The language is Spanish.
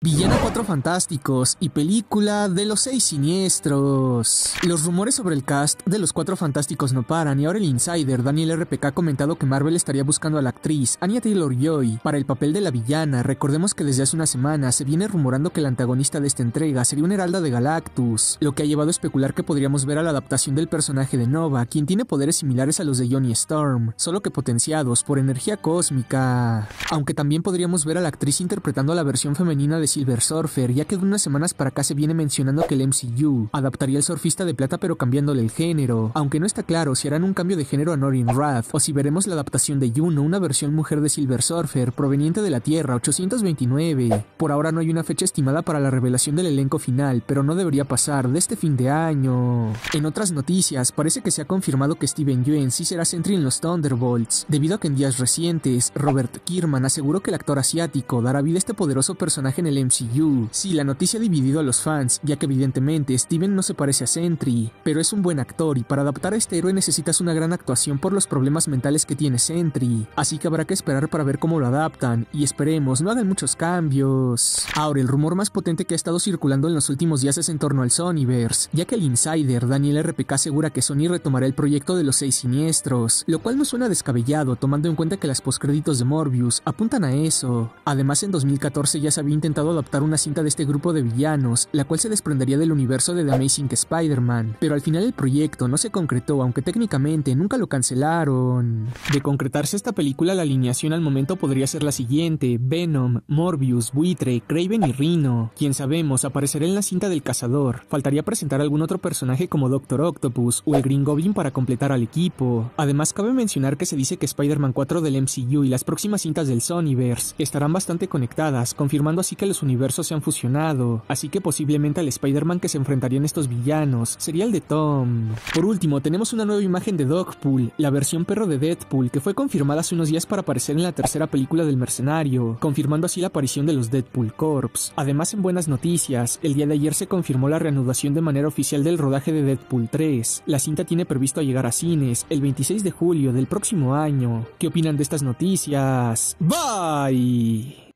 Villana Cuatro Fantásticos y película de los Seis Siniestros. Los rumores sobre el cast de los Cuatro Fantásticos no paran y ahora el insider Daniel RPK ha comentado que Marvel estaría buscando a la actriz Anya Taylor-Joy para el papel de la villana. Recordemos que desde hace una semana se viene rumorando que el antagonista de esta entrega sería una heralda de Galactus, lo que ha llevado a especular que podríamos ver a la adaptación del personaje de Nova, quien tiene poderes similares a los de Johnny Storm, solo que potenciados por energía cósmica. Aunque también podríamos ver a la actriz interpretando a la versión femenina de Silver Surfer, ya que de unas semanas para acá se viene mencionando que el MCU adaptaría al surfista de plata pero cambiándole el género, aunque no está claro si harán un cambio de género a Norrin Rath o si veremos la adaptación de Juno, una versión mujer de Silver Surfer proveniente de la Tierra 829. Por ahora no hay una fecha estimada para la revelación del elenco final, pero no debería pasar de este fin de año. En otras noticias, parece que se ha confirmado que Steven Yeun sí será Sentry en los Thunderbolts, debido a que en días recientes Robert Kirkman aseguró que el actor asiático dará vida a este poderoso personaje en el MCU. Sí, la noticia ha dividido a los fans, ya que evidentemente Steven no se parece a Sentry, pero es un buen actor y para adaptar a este héroe necesitas una gran actuación por los problemas mentales que tiene Sentry, así que habrá que esperar para ver cómo lo adaptan y esperemos no hagan muchos cambios. Ahora, el rumor más potente que ha estado circulando en los últimos días es en torno al Sonyverse, ya que el insider Daniel RPK asegura que Sony retomará el proyecto de los Seis Siniestros, lo cual no suena descabellado tomando en cuenta que las postcréditos de Morbius apuntan a eso. Además, en 2014 ya se había intentado adaptar una cinta de este grupo de villanos, la cual se desprendería del universo de The Amazing Spider-Man, pero al final el proyecto no se concretó, aunque técnicamente nunca lo cancelaron. De concretarse esta película, la alineación al momento podría ser la siguiente: Venom, Morbius, Buitre, Kraven y Rhino, quien sabemos aparecerá en la cinta del Cazador. Faltaría presentar algún otro personaje como Doctor Octopus o el Green Goblin para completar al equipo. Además, cabe mencionar que se dice que Spider-Man 4 del MCU y las próximas cintas del Sonyverse estarán bastante conectadas, confirmando así que los universos se han fusionado, así que posiblemente al Spider-Man que se enfrentarían estos villanos sería el de Tom. Por último, tenemos una nueva imagen de Dogpool, la versión perro de Deadpool, que fue confirmada hace unos días para aparecer en la tercera película del Mercenario, confirmando así la aparición de los Deadpool Corps. Además, en buenas noticias, el día de ayer se confirmó la reanudación de manera oficial del rodaje de Deadpool 3. La cinta tiene previsto llegar a cines el 26 de julio del próximo año. ¿Qué opinan de estas noticias? Bye.